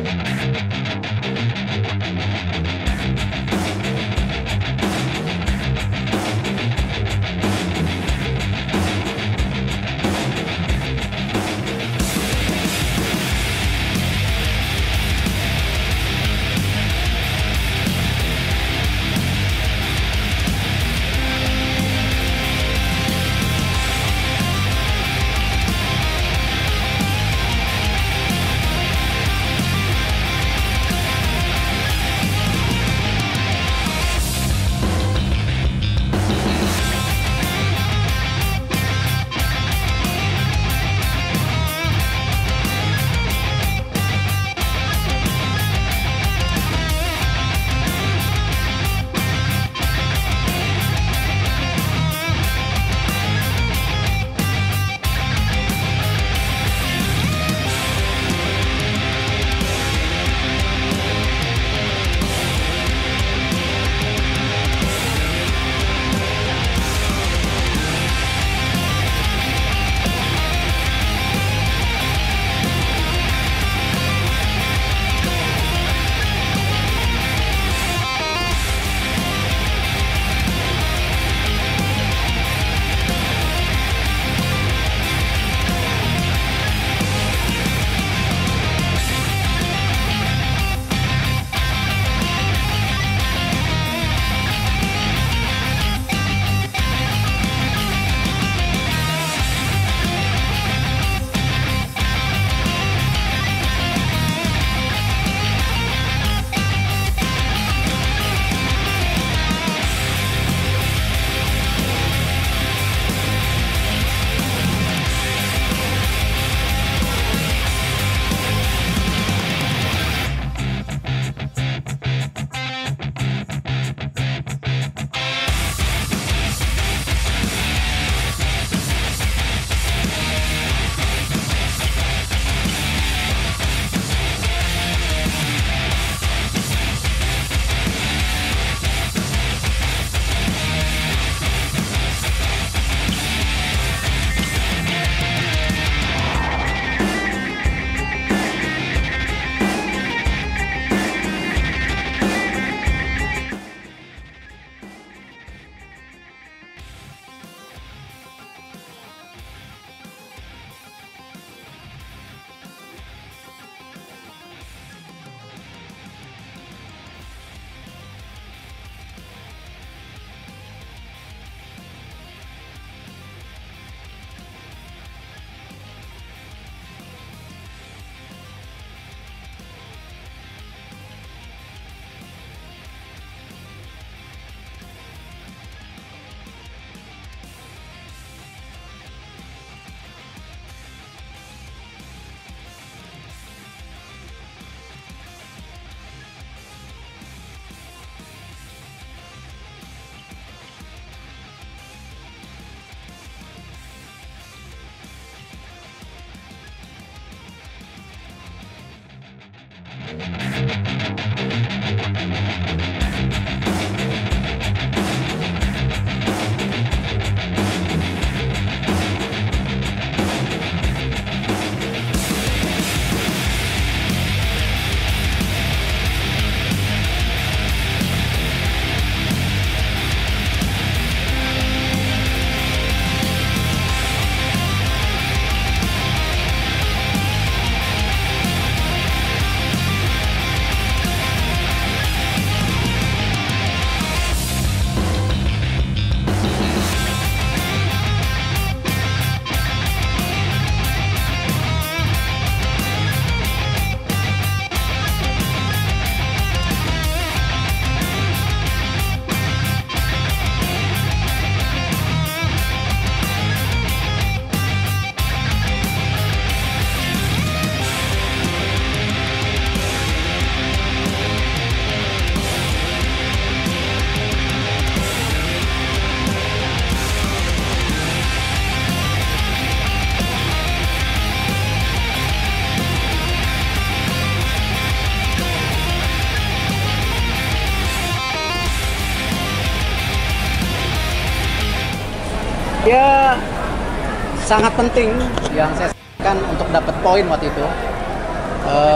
Dia sangat penting yang saya sampaikan untuk dapat poin waktu itu.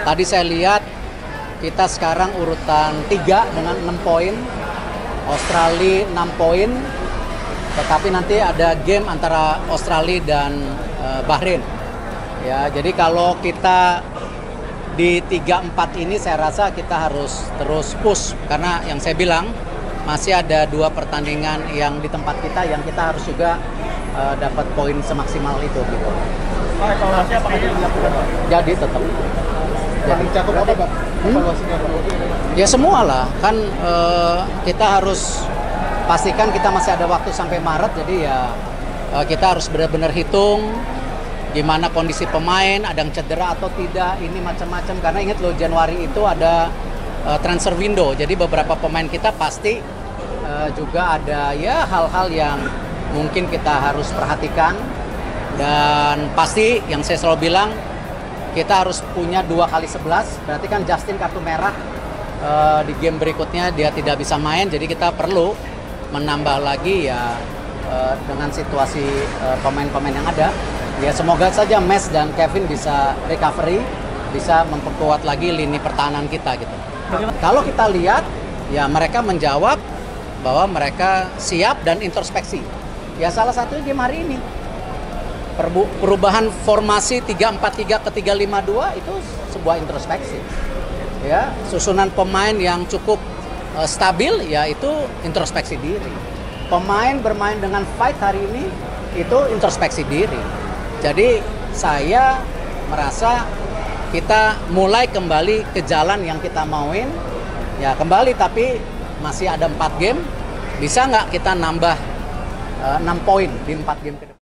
Tadi saya lihat kita sekarang urutan 3 dengan 6 poin, Australia 6 poin, tetapi nanti ada game antara Australia dan Bahrain. Ya, jadi kalau kita di 3-4 ini saya rasa kita harus terus push, karena yang saya bilang masih ada 2 pertandingan yang di tempat kita yang kita harus juga dapat poin semaksimal itu gitu. Pak, evaluasi apakah dilakukan, Pak? Jadi tetap. Jadi cakup apa, Pak? Evaluasinya Ya semua lah, kan kita harus pastikan kita masih ada waktu sampai Maret, jadi ya kita harus benar-benar hitung gimana kondisi pemain, ada yang cedera atau tidak, ini macam-macam. Karena ingat loh, Januari itu ada transfer window, jadi beberapa pemain kita pasti juga ada ya hal-hal yang mungkin kita harus perhatikan. Dan pasti yang saya selalu bilang, kita harus punya 2x11, berarti kan Justin kartu merah di game berikutnya dia tidak bisa main, jadi kita perlu menambah lagi ya dengan situasi pemain-pemain yang ada. Ya semoga saja Mes dan Kevin bisa recovery, bisa memperkuat lagi lini pertahanan kita gitu. Kalau kita lihat, ya mereka menjawab bahwa mereka siap dan introspeksi. Ya salah satunya game hari ini. Perubahan formasi 3-4-3 ke 3-5-2 itu sebuah introspeksi. Ya, susunan pemain yang cukup stabil, ya itu introspeksi diri. Pemain bermain dengan fight hari ini itu introspeksi diri. Jadi saya merasa kita mulai kembali ke jalan yang kita mauin, ya kembali, tapi masih ada 4 game, bisa nggak kita nambah 6 poin di 4 game ke depan?